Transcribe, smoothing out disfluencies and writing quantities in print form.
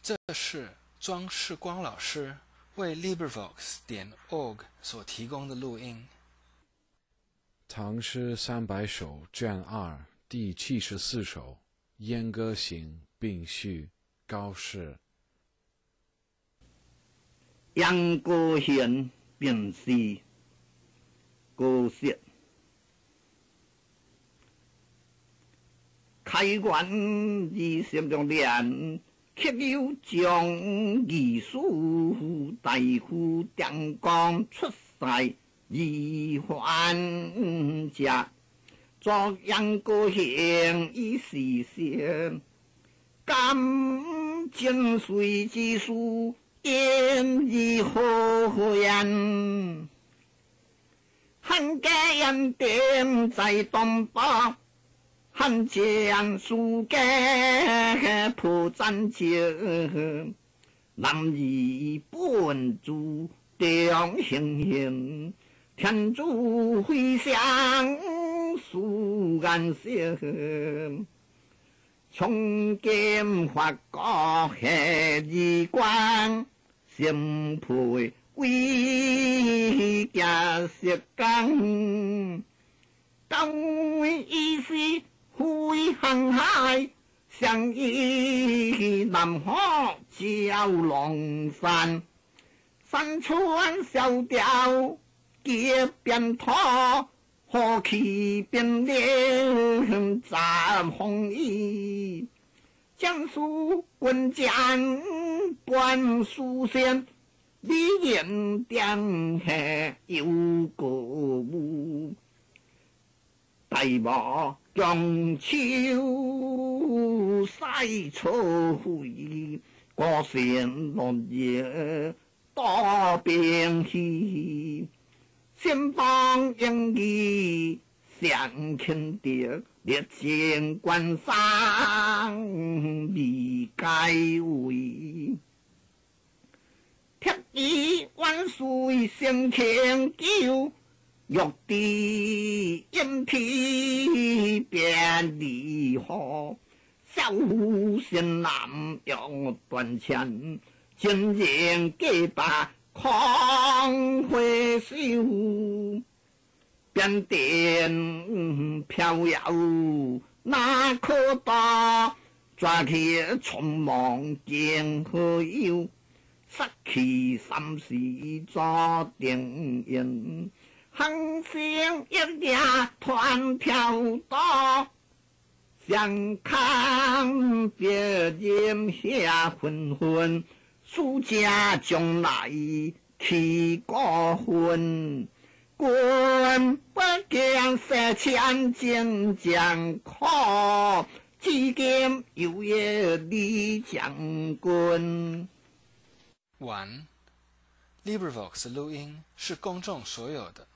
这是庄世光老师为 LibriVox.org 所提供的录音。 唐诗300首卷2第74首《燕歌行》并序高适。 燕歌行并序高适。开元26年，刻有将义书大夫张光出塞二还家，作燕歌行以时先，感尽水之书，燕以何言？汉家燕典在东北。汉将书家破战争，南夷本主中行行，天主回乡书安心，从今发国下衣冠，心配为家石岗，当为一时。挥航海，相依南海照龙山，山川小调结变涛，河气变脸展红衣，江苏quân将半书仙，李严殿下有歌舞，大漠中秋晒草灰，歌声落叶多变稀。先锋英语向前敌，烈性关山未解围。铁衣万岁升天九。玉帝阴皮变离合，小仙男用断枪，金人给把狂回首，变电飘摇那可大，抓起匆忙见何有，杀气三时做定音。行星一夜团跳多，相看别人下昏昏，暑假将来起过婚，quân不见射千金将可，只见有夜李将军。 完。LibriVox 录音是公众所有的。